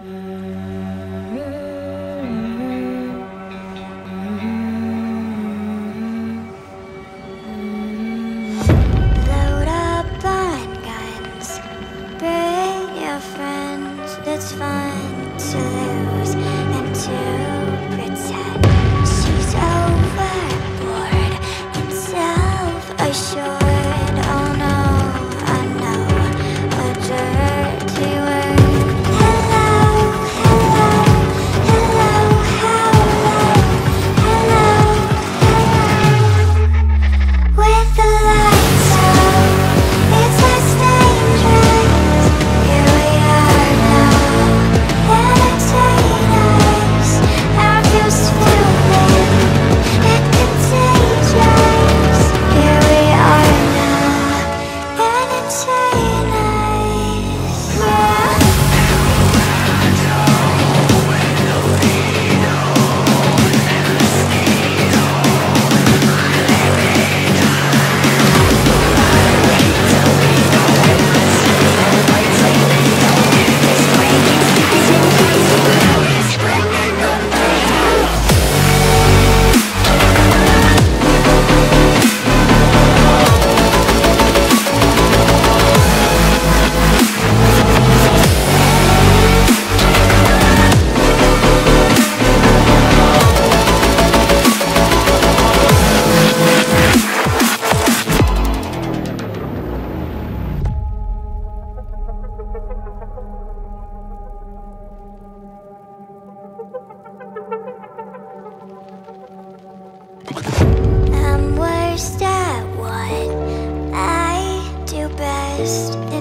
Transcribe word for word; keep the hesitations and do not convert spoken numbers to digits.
Load up on guns, bring your friends. It's fun to lose and to pretend. She's overboard and self-assured. Oh no, I know a dirty word. Hello, hello, hello, hello, hello, hello. With the lights out, it's less dangerous. Here we are now, entertain us. Our view's filming and contagious. Here we are now, entertain us. I'm worst at what I do best.